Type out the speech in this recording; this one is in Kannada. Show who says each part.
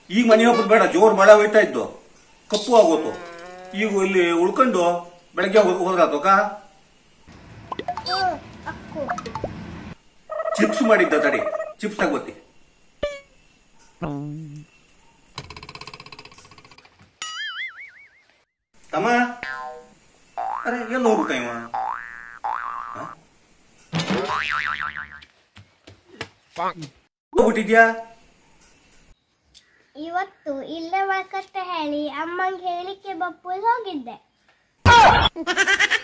Speaker 1: ಈಗ ಮನೆ ಹೋಗೋದು ಬೇಡ, ಜೋರ್ ಮಳೆ ಹೋಯ್ತಾ ಇದ್ದು, ಕಪ್ಪು ಆಗೋತು. ಈಗ ಇಲ್ಲಿ ಉಳ್ಕೊಂಡು ಬೆಳಗ್ಗೆ ಹೋದ್ರಾತೋಕ. ಚಿಪ್ಸ್ ಮಾಡಿದ್ದ ತಡಿ, ಚಿಪ್ಸ್ ತಗೋತಿ. ತಮ್ಮ, ಅರೆ ಎಲ್ಲ ಹೋಗ್ಬಿಟ್ಟ ಇವ? ಹೋಗ್ಬಿಟ್ಟಿದ್ಯಾ?
Speaker 2: ಇವತ್ತು ಇಲ್ಲೇ ಬರ್ಕತ್ತ ಹೇಳಿ ಅಮ್ಮಂಗೆ ಹೇಳಿಕೆ ಬಪ್ಪು ಹೋಗಿದ್ದೆ.